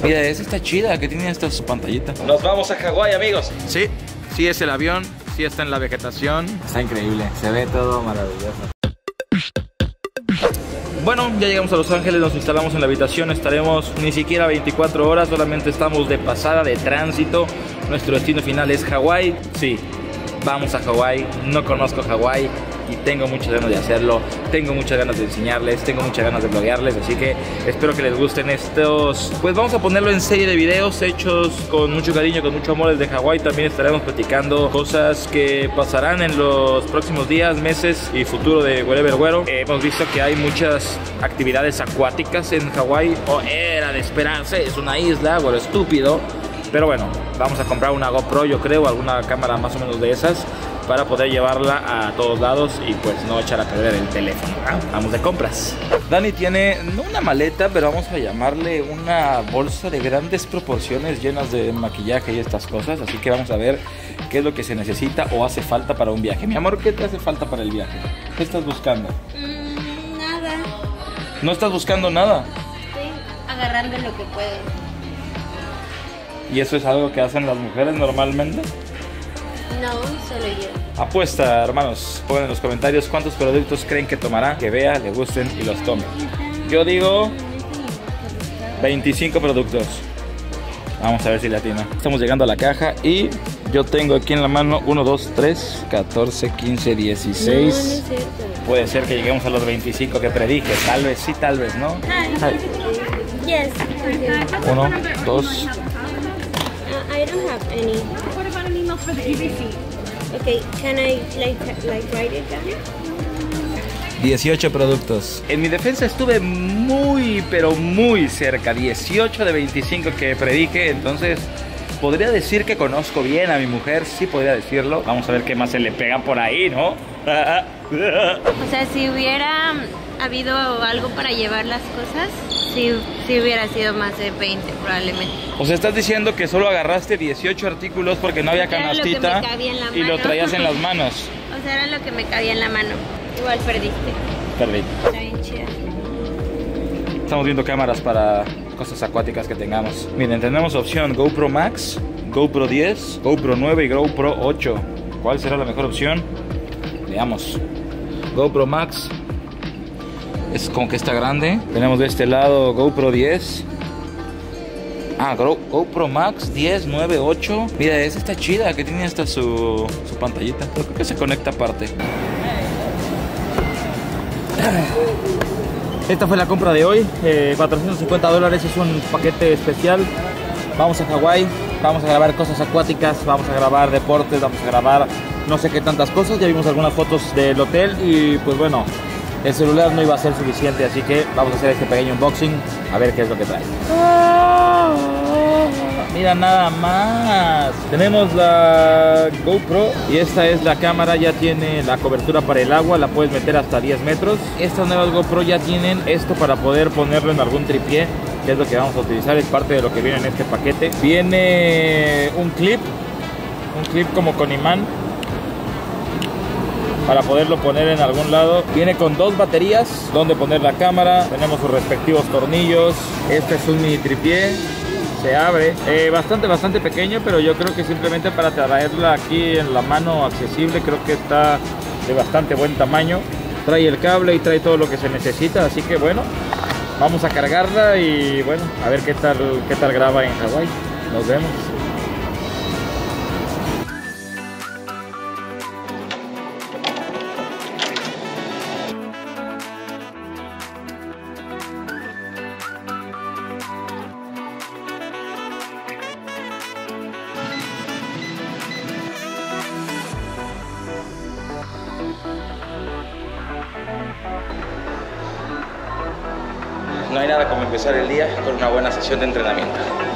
Mira, esa está chida, que tiene esta su pantallita. Nos vamos a Hawái, amigos. Sí, sí es el avión, sí está en la vegetación. Está increíble, se ve todo maravilloso. Bueno, ya llegamos a Los Ángeles, nos instalamos en la habitación. Estaremos ni siquiera 24 horas, solamente estamos de pasada, de tránsito. Nuestro destino final es Hawái. Sí, vamos a Hawái, no conozco Hawái y tengo muchas ganas de hacerlo, tengo muchas ganas de enseñarles, tengo muchas ganas de bloguearles, así que espero que les gusten estos. Pues vamos a ponerlo en serie de videos hechos con mucho cariño, con mucho amor desde Hawái. También estaremos platicando cosas que pasarán en los próximos días, meses y futuro de Wherever Güero. Hemos visto que hay muchas actividades acuáticas en Hawái, o era de esperarse, es una isla, bueno, estúpido. Pero bueno, vamos a comprar una GoPro, yo creo, alguna cámara más o menos de esas, para poder llevarla a todos lados y pues no echar a perder el teléfono. Vamos de compras. Dani tiene, no una maleta, pero vamos a llamarle una bolsa de grandes proporciones llenas de maquillaje y estas cosas. Así que vamos a ver qué es lo que se necesita o hace falta para un viaje. Mi amor, ¿qué te hace falta para el viaje? ¿Qué estás buscando? Nada. ¿No estás buscando nada? Estoy agarrando lo que puedo. ¿Y eso es algo que hacen las mujeres normalmente? No, solo yo. Apuesta, hermanos. Pongan en los comentarios cuántos productos creen que tomará, que vea, le gusten y los tome. Yo digo 25 productos. Vamos a ver si le atina. Estamos llegando a la caja y yo tengo aquí en la mano 1, 2, 3, 14, 15, 16. No, no es cierto. Puede ser que lleguemos a los 25 que predije. Tal vez sí, tal vez no. Yes. 1, 2. I don't have any. What about an email for the receipt? Okay, can I like write it down? 18 productos. En mi defensa estuve muy, pero muy cerca. 18 de 25 que predije. Entonces podría decir que conozco bien a mi mujer. Sí podría decirlo. Vamos a ver qué más se le pega por ahí, ¿no? O sea, si hubiera habido algo para llevar las cosas, sí hubiera sido más de 20 probablemente. O sea, estás diciendo que solo agarraste 18 artículos porque no había canastita y lo traías en las manos. O sea, era lo que me cabía en la mano. Igual perdiste. Perdí. Está bien chida. Estamos viendo cámaras para cosas acuáticas que tengamos. Miren, tenemos opción GoPro Max, GoPro 10, GoPro 9 y GoPro 8. ¿Cuál será la mejor opción? Veamos. GoPro Max es como que está grande. Tenemos de este lado GoPro 10. GoPro Max 10, 9, 8. Mira, esa está chida, que tiene hasta su pantallita. Pero creo que se conecta aparte. Esta fue la compra de hoy. $450 es un paquete especial. Vamos a Hawái, vamos a grabar cosas acuáticas, vamos a grabar deportes, vamos a grabar no sé qué tantas cosas. Ya vimos algunas fotos del hotel y pues bueno, el celular no iba a ser suficiente, así que vamos a hacer este pequeño unboxing a ver qué es lo que trae. Mira nada más. Tenemos la GoPro y esta es la cámara, ya tiene la cobertura para el agua, la puedes meter hasta 10 metros. Estas nuevas GoPro ya tienen esto para poder ponerlo en algún tripié, que es lo que vamos a utilizar, es parte de lo que viene en este paquete. Viene un clip como con imán para poderlo poner en algún lado. Viene con 2 baterías donde poner la cámara. Tenemos sus respectivos tornillos. Este es un mini tripié, se abre, bastante pequeño, pero yo creo que simplemente para traerla aquí en la mano accesible, creo que está de bastante buen tamaño. Trae el cable y trae todo lo que se necesita, así que bueno, vamos a cargarla y bueno, a ver qué tal graba en Hawái. Nos vemos. No hay nada como empezar el día con una buena sesión de entrenamiento.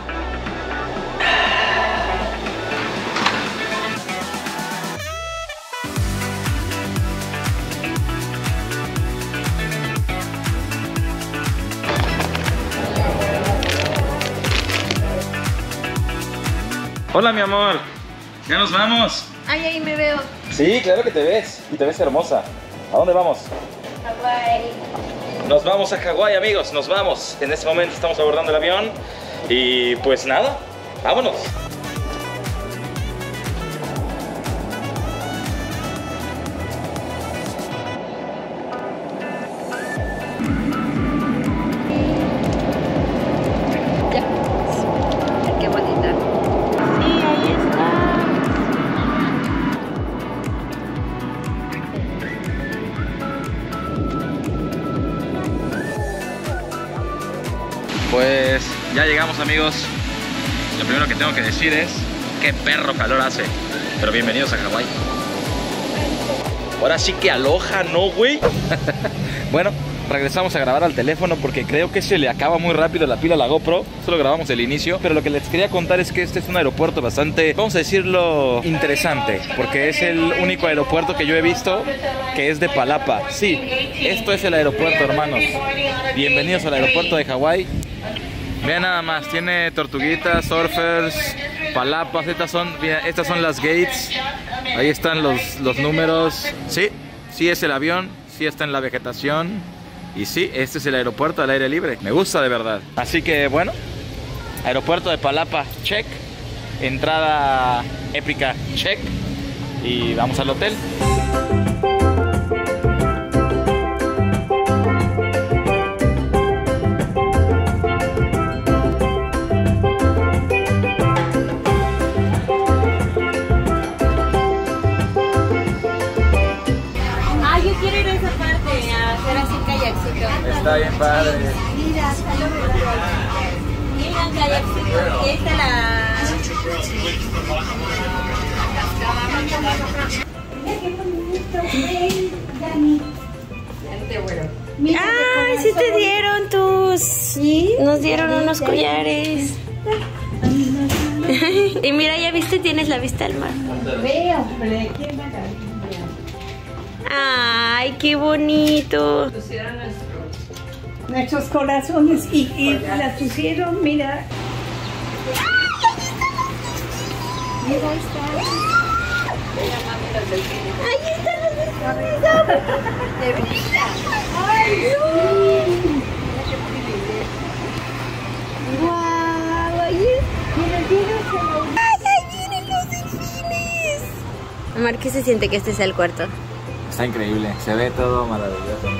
Hola, mi amor. Ya nos vamos. Ay, ahí me veo. Sí, claro que te ves. Y te ves hermosa. ¿A dónde vamos? Hawái. Nos vamos a Hawái, amigos, nos vamos. En este momento estamos abordando el avión Y pues nada, vámonos. Qué bonita. Sí, ahí está. Pues ya llegamos, amigos. Lo primero que tengo que decir es qué perro calor hace. Pero bienvenidos a Hawái. Ahora sí que aloja, ¿no, güey? Bueno, regresamos a grabar al teléfono porque creo que se le acaba muy rápido la pila a la GoPro. Solo grabamos el inicio, pero lo que les quería contar es que este es un aeropuerto bastante, vamos a decirlo, interesante, porque es el único aeropuerto que yo he visto que es de palapa. Sí, esto es el aeropuerto, hermanos. Bienvenidos al aeropuerto de Hawái. Vean nada más, tiene tortuguitas, surfers, palapas. Estas son las gates. Ahí están los números. Sí, sí es el avión, sí está en la vegetación. Y sí, este es el aeropuerto al aire libre. Me gusta de verdad. Así que bueno, aeropuerto de Palapa, check. Entrada épica, check. Y vamos al hotel. Está bien padre. Mira, kayakcito. Y ahí está la... ¡Ay, sí te dieron tus! ¿Sí? Nos dieron unos collares. Y mira, ya viste, tienes la vista al mar. Veo, hombre, qué maravilla. ¡Ay, qué bonito! Nuestros corazones y las pusieron, mira. Mira, ahí está. Ahí están los delfines. De brilla. ¡Ay, no! ¡Guau! Ahí vienen los delfines. Amar, ¿qué se siente que este sea el cuarto? Está increíble, se ve todo maravilloso.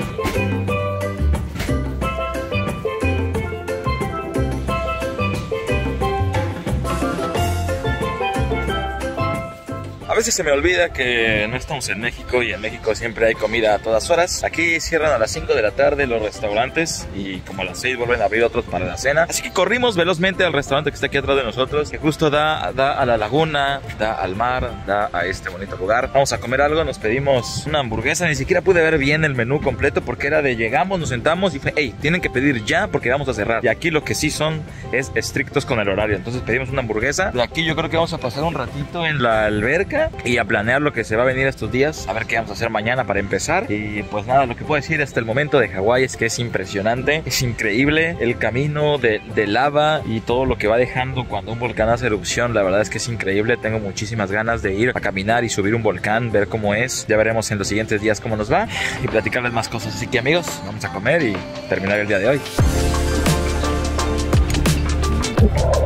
A veces se me olvida que no estamos en México y en México siempre hay comida a todas horas. Aquí cierran a las 5 de la tarde los restaurantes y como a las 6 vuelven a abrir otros para la cena. Así que corrimos velozmente al restaurante que está aquí atrás de nosotros, que justo da a la laguna, da al mar, da a este bonito lugar. Vamos a comer algo, nos pedimos una hamburguesa. Ni siquiera pude ver bien el menú completo porque era de llegamos, nos sentamos y fue, hey, tienen que pedir ya porque vamos a cerrar. Y aquí lo que sí son es estrictos con el horario. Entonces pedimos una hamburguesa. De aquí yo creo que vamos a pasar un ratito en la alberca y a planear lo que se va a venir estos días, a ver qué vamos a hacer mañana para empezar. Y pues nada, lo que puedo decir hasta el momento de Hawái es que es impresionante, es increíble el camino de lava y todo lo que va dejando cuando un volcán hace erupción. La verdad es que es increíble, tengo muchísimas ganas de ir a caminar y subir un volcán, ver cómo es. Ya veremos en los siguientes días cómo nos va y platicarles más cosas. Así que amigos, vamos a comer y terminar el día de hoy.